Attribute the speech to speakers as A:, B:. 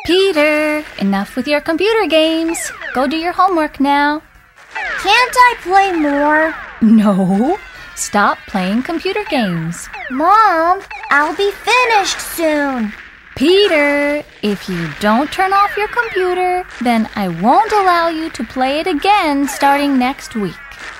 A: Peter, enough with your computer games. Go do your homework now.
B: Can't I play more?
A: No, stop playing computer games.
B: Mom, I'll be finished soon.
A: Peter, if you don't turn off your computer, then I won't allow you to play it again starting next week.